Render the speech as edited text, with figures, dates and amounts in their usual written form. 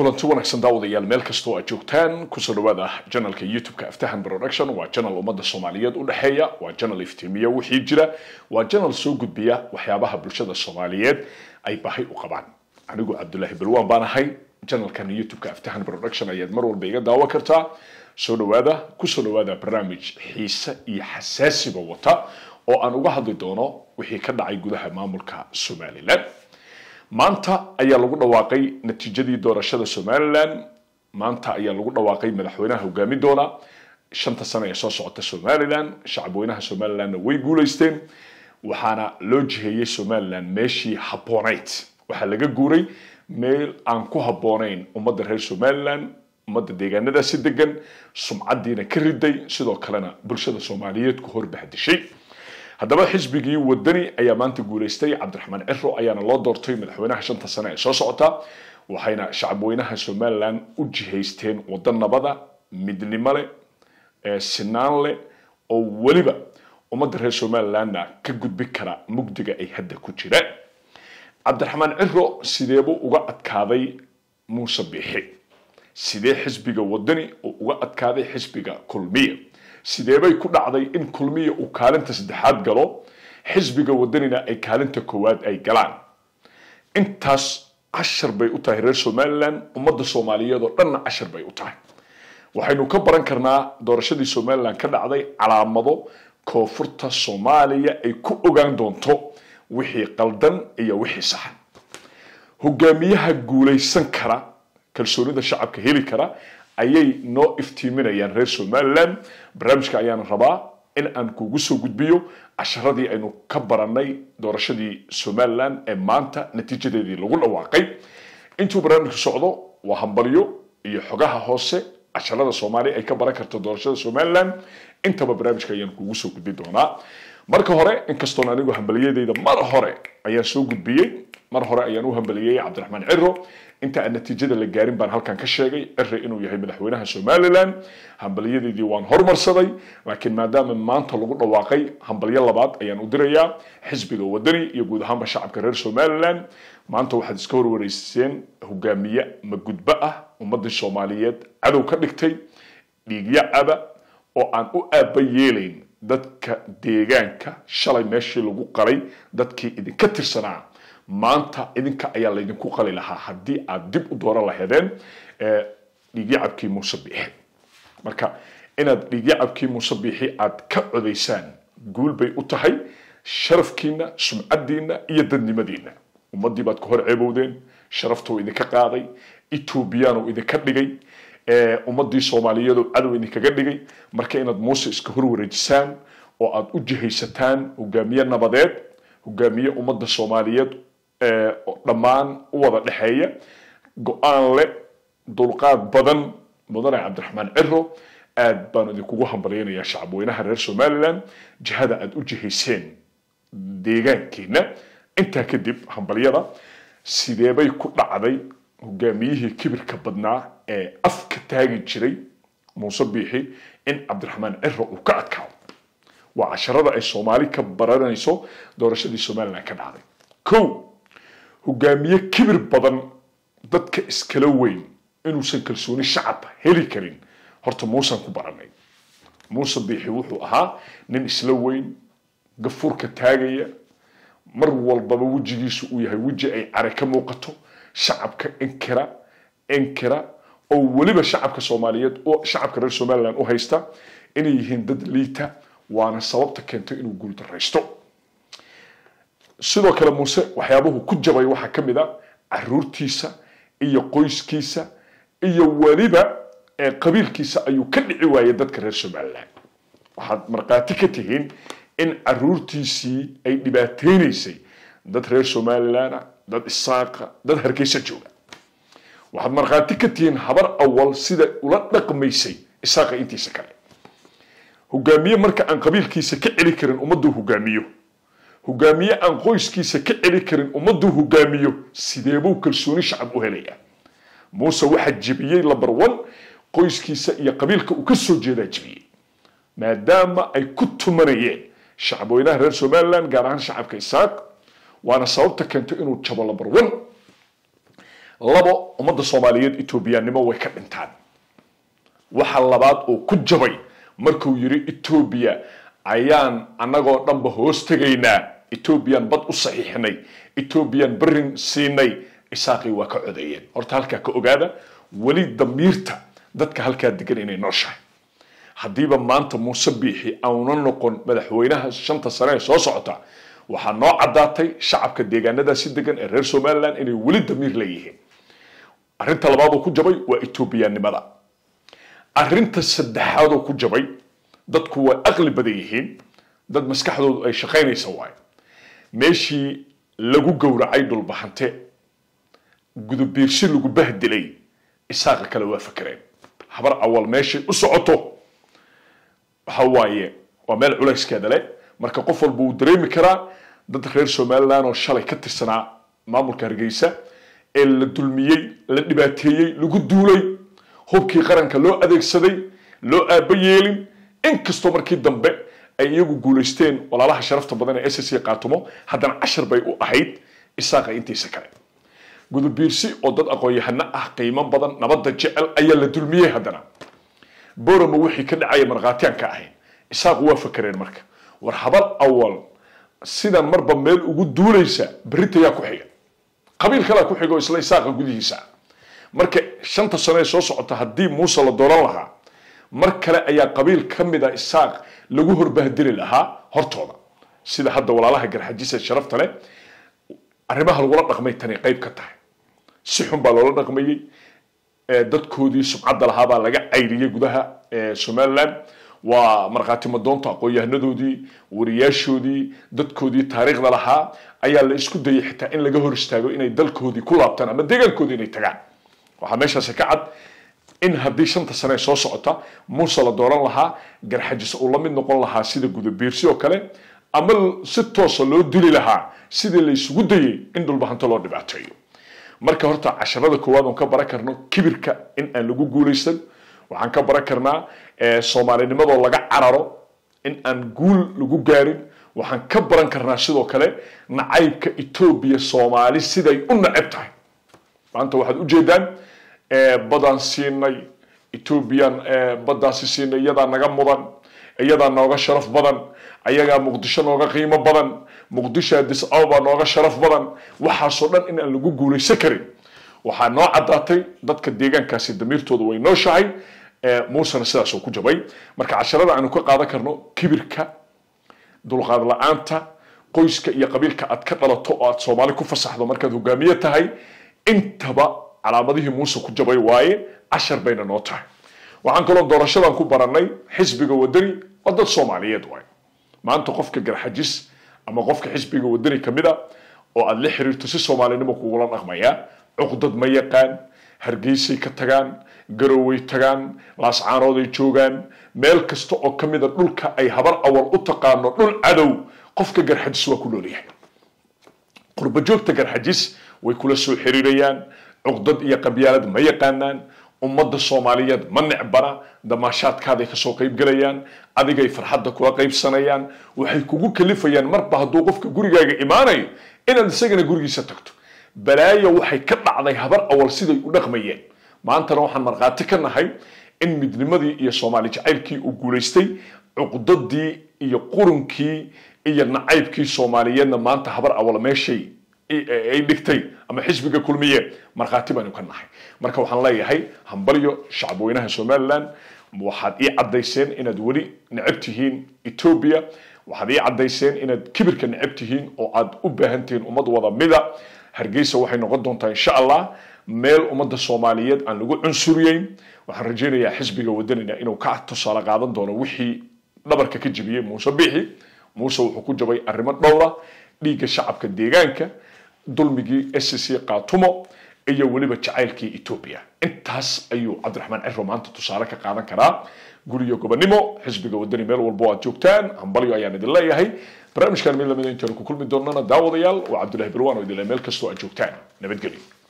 kulanti wanaagsan daawadayaal meel kastoo aad joogtaan kusoo dhawaada channelka YouTube-ka Aftahan Production waa channel ummadda Soomaaliyeed u dhaxeeya waa channel iftiimiya wixii jira waa channel soo gudbiya waxyaabaha bulshada Soomaaliyeed ay baahi u qabaan anigu Cabdullaahi Balwaan baan ahay channelkan YouTube-ka Aftahan Production ayaad mar walba iga daawan kartaa soo dhawaada kusoo dhawaada barnaamij xiisa iyo xasaasiba wata oo aan uga hadli doono wixii ka dhacay gudaha maamulka Soomaaliland maanta ayaa lagu dhawaaqay natiijadii doorashada Soomaaliland maanta ayaa lagu dhawaaqay madaxweynaha hogaami doona shanta sano ee soo socota Soomaaliland shacabweynaha Soomaaliland way guuleysteen waxaana loo jiheeyay Soomaaliland meeshii haboonayd waxa laga guuray meel aan ku haboonayn ummadda reer Soomaaliland ummadda deegaanada si degan sumcadiina ka riday sidoo kalena bulshada Soomaaliyeed ku horbahdishay haddaba xisbigii wadani ayaa maanta guuleystay Cabdiraxmaan Ciro ayaana loo doortay madaxweynaha shanta sano ee soo socota waxayna shacabweynaha Soomaaliland u jihaysteen wadan nabada midnimo leh sinaan leh oo waliba ummadda reer Soomaaliland ka gudbi kara mugdiga ay hadda ku jiraan Cabdiraxmaan Ciro sideebo uga adkaaday Muuse Biixi sidee xisbiga wadani uga adkaaday xisbiga kulmiye sideebay ku dhacday in kulmiye uu kaalinta saddexaad galo xisbiga wadanina ay kaalinta koowaad ay galaan intaas cashar bay u tahay reer Soomaaliland ummadda Soomaaliyeed oo dhan cashar bay u tahay waxaynu ka baran karnaa doorashadii Soomaaliland ka dhacday calaamado koonfurta Soomaaliya ay ku ogaan doonto wixii qaldan iyo wixii sax hogaamiyaha guuleysan kara kalsoonida shacabka heli kara ayay noo iftiiminayaan reer Soomaaliland barnaamijka ayaan rabaa in aan kugu soo gudbiyo casharadii aynu ka baranay doorashadii Soomaaliland ee maanta natiijadeedii lagu dhawaaqay intuu barnaamijku socdo waa hambalyo iyo xogaha hoose casharada Soomaaliya ay ka baran karto doorashada Soomaaliland intaba barnaamijka ayaan kugu soo gudbi doonaa marka hore inkastoo anigu hambaliyadeyda mar hore ayaan soo gudbiyay mar hore ayaan u hambaliyay Cabdiraxmaan Ciro inta aan natiijada la gaarin baan halkan ka sheegay Ciro inuu yahay madaxweynaha Soomaaliland hambaliyadii waan hormarsaday laakiin maadaama maanta lagu dhawaaqay hambaliyo labaad ayaan u dirayaa xisbiga wadani iyo guud ahaan shacabka reer Soomaaliland maanta waxaad iska horwareyseen hogaamiye ma gudba ah ummadda Soomaaliyeed cadow ka dhigtay dhiigya aba oo aan u aaba yeelayn dadka deegaanka shalay meeshii lagu qalay dadkii idinka tirsanaa maanta idinka ayaa la idinku qali lahaa hadii aad dib u dooran lahaydeen dhiigyacabkii Muuse Biixi marka inaad dhiigyacabkii Muuse Biixi aad ka codeysaan guul bay u tahay sharafkiina sumcadiina iyo dadnimadiina ummadii baad ku hor ceebowdeen sharaftu idinka qaaday Ethiopiano idinka dhigay ummadii Soomaaliyeed oo cadow idinkaga dhigay marka inaad Muuse iska hor wareejisaan oo aad u jihaysataan hogaamiye nabadeed hogaamiye ummadda Soomaaliyeed dhammaan u wada dhaxeeya go'aan leh dulqaad badan mudane Cabdiraxmaan Ciro aad baan idinku hambalyeynaya shacabweynaha reer Soomaaliland jihada aad u jihayseen deegaankiina inta kadib hambalyada sideebay ku dhacday hogaamiyihii kibirka badnaa ee afka taagi jiray Muuse Biixi in Cabdiraxmaan Ciro uu ka adkaado waa casharada ay Soomaali ka baranayso doorashadii Soomaaliland ka dhacday kow hogaamiye kibir badan dadka iskala weyn inuusan kalsooni shacab heli karin horta Muuse ku baranay Muuse Biixi wuxuu ahaa nin isla weyn gafuurka taagaya mar walba wajigiisu uu yahay waji ay care ka muuqato shacabka inkira oo waliba shacabka Soomaaliyeed oo shacabka reer Soomaaliland u haysta inay yihiin dad liita waana sababta keentay inuu guul dareysto sidoo kale Muuse waxyaabuhu ku jabay waxa kamid ah caruurtiisa iyo qoyskiisa iyo waliba qabiilkiisa ayuu ka dhici waayay dadka reer Soomaaliland waxaad marqaati ka tihiin in caruurtiisii ay dhibaateysay dad reer Soomaaliland dad isaaqa dad hargeysa jooga waxaad marqaati ka tihiin habar awal sida ula dhaqmaysay isaaqa intiisa kale hogaamiye marka aan qabiilkiisa ka celi karin ummaddu hogaamiyo hogaamiye aan qoyskiisa ka celi karin ummaddu hogaamiyo sideebuu kalsooni shacab u helaya Muuse waxa jibiyay number 1 qoyskiisa iyo qabiilka uu ka soo jeedaa jibiyay maadaama ay ku tumanayeen shacabweynaha reer Soomaaliland gaar ahaan shacabka isaaq waana sababta keentay inuu jabo number 1 labo ummadda Soomaaliyeed Etoobiyaanimo way ka dhintaan waxa labaad oo ku jabay markuu yiri Ethiopia ayaan anagoo dhanba hoos tagaynaa Ethiopian bad u saxiixnay Ethiopian barin siinay isaaqi waa ka codeeyeen horta halka ka ogaada wali damiirta dadka halka degan inay nooshahay hadiiba maanta Muuse Biixi aanu noqon madaxweynaha shanta sano soo socota waxa noo cadaatay shacabka deegaanada si degan ee reer Soomaaliland inay wali damiir leeyihiin arinta labaad oo ku jabay waa Ethiopianimada arinta saddexaad oo ku jabay dadku way aqli badan yihiin dad maskaxdoodu ay shaqeynayso waay meeshii lagu gowracay dhulbaxante gudubiirsi lagu bahdilay isaaqa kale waa fakareen habar awal meeshii u socoto waxa waaye waa meel culayskeeda leh marka qof walba uu dareemi karaa dad reer Soomaaliland oo shalay ka tirsanaa maamulka Hargeysa ee la dulmiyay la dhibaateeyay lagu duulay hubkii qaranka loo adeegsaday loo aabayeelin inkastoo markii dambe ay iyagu guuleysteen walaalaha sharafta badan ee SSC qaatumo haddana 10 bay u ahayd isaaqa intiisa kale gudubiirsi oo dad aqoon-yahano ah qiimo badan nabadda jecel ayaa la dulmiyay haddana boorama wixii ka dhacay marqaatiyaan ka ahayn isaaqu waa fakareen marka war habar awal sidan marba meel ugu duulaysa berita yaa ku xiga qabiil kale ku xigo isla isaaqa gudihiisa marka shanta sano ee soo socota hadii Muuse la dooran lahaa mar kale ayaa qabiil kamid ah isaaq lagu horbahdiri lahaa hortooda sida hadda walaalaha garxajisa sharafta leh arrimaha lagu dhaqmay tani qayb ka tahay si xun baa loola dhaqmayay dadkoodii sumcadda lahaa baa laga cayriyay gudaha Soomaaliland waa marqaati madoonta aqoon-yahanadoodii wariyaashoodii dadkoodii taariikhda lahaa ayaa la isku dayay xitaa in laga hor istaago inay dalkoodii ku laabtaan ama deegaankoodii inay tagaan waxa meeshaas ka cad in hadii shanta sano soo socota Muuse la dooran lahaa garxajis uu la mid noqon lahaa sida gudubiirsi oo kale ama si toos loo dili lahaa sidii la isugu dayay in dhulbaxanto loo dhibaateeyo marka horta casharada koowaad oo ka baran karno kibirka in aan lagu guuleysan waxaan ka baran karnaa Soomaalinimada laga cararo in aan guul lagu gaarin waxaan ka baran karnaa sidoo kale nacaybka Ethiopia Soomaali siday u nacab tahay maanta waxaad u jeedaan badan siinay Ethiopian badaasi siinay iyada naga mudan iyada nooga sharaf badan ayaga Muqdisho nooga qiimo badan Muqdisho Addis Ababa nooga sharaf badan waxa soo dhan in aan lagu guuleysan karin waxa noo cadaatay dadka deegaankaasi damiirtooda way noo shahay Muuse sidaas oo ku jabay marka casharada aanu ka qaadan karno kibirka dulqaad la'aanta qoyska iyo qabiilka aad ka dhalato oo aad Soomaali ku fasaxdo markaad hogaamiye tahay intaba calaamadihii Muuse ku jabay waaye 10 bayna noo tahay waxaan kaloo doorashadan ku baranay xisbiga wadani oo dad Soomaaliyeed waay maanta qofka garxajis ama qofka xisbiga wadani kamida oo aad la xiriirto si Soomaalinimo kugu la dhaqmaya uqdad ma yaqaan Hargeysa ka tagaan garooway tagaan laascaanood ay joogaan meel kasta oo kamida dhulka ay habar awal u taqaano dhul cadow qofka garxajis waa ku noolyahay qurba joogta garxajis way kula soo xiriirayaan uqdad iyo qabyaalad ma yaqaanaan ummadda Soomaaliyeed ma necbara damaashaadkaada ka soo qayb galayaan adigay farxadda kula qaybsanayaan waxay kugu kalifayaan marba hadduu qofka gurigaaga imaanayo inaad isagana gurigiisa tagto balaayo waxay ka dhacday habar awal siday u dhaqmayeen maanta waxaan marqaati ka nahay in midnimadii iyo Soomaali jacaylkii uu guuleystay uqdadii iyo qurunkii iyo nacaybkii Soomaaliyeedna maanta habar awal meeshay ay dhigtay ama xisbiga kulmiye marqaati baan ka nahay marka waxaan leeyahay hambalyo shacabweynaha Soomaaliland waxaad ii cadeyseen inaad wali nacabtihiin Ethiopia waxaad ii cadeyseen inaad kibirka nacabtihiin oo aad u baahantiin ummad wada mida Hargeysa waxay noqon doontaa insha Allah meel ummadda Soomaaliyeed aan lagu cunsuriyeyn waxaan rajaynayaa xisbiga wadanina inuu ka tusaale qaadan doono wixii dhabarka ka jibiyay Muuse Biixi Muuse wuxuu ku jabay arrimo dhowr ah dhiigga shacabka deegaanka dulmigii SSC qaatumo iyo waliba jacaylkii Ethiopia intaas ayuu Cabdiraxmaan Ciro maanta tusaale ka qaadan karaa guriga gobonimo xisbiga wadani meel walba aad joogtaan hambalyo ayaan idin leeyahay barnaamijkan mid lamid intaan ku kulmi doonana daawadayaal waa Cabdullaahi Barwaan oo idin meel kasta aad joogtaan nabadgelyo